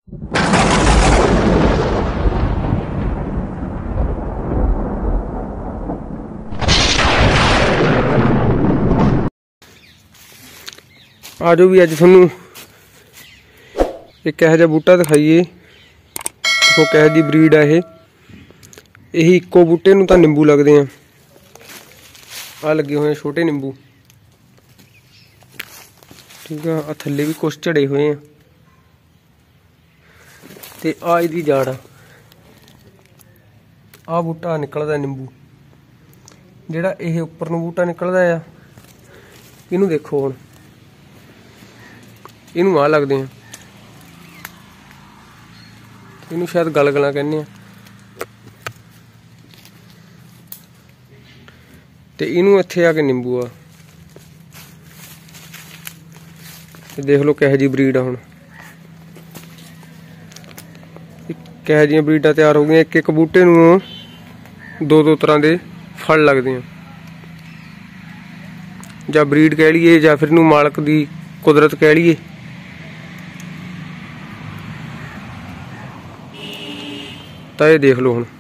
आज भी अज थोनू एक कह जा बूटा दिखाइए। देखो कह जी ब्रीड है यही इक्को बूटे नूं तां निंबू लगदे हैं। आ लगे हुए हैं छोटे निंबू, ठीक है। आ थल्ले भी कुछ झड़े हुए हैं ते आ इहदी जड़ आ बूटा निकलदा निंबू जिहड़ा ये उपर नूं बूटा निकलदा आ। इहनूं देखो हुण इनू आ लगते हैं, इनू शायद गलगला कहने ते इनू इत्थे आके निंबू आ। देख लो कह जी ब्रीड आ। हुण कह जी ब्रीडा तैयार हो गई। एक एक बूटे नूं दो दो तरह के फल लगते हैं, या ब्रीड कह लीए या फिर मालक की कुदरत कह लीए। तो ये देख लो हुण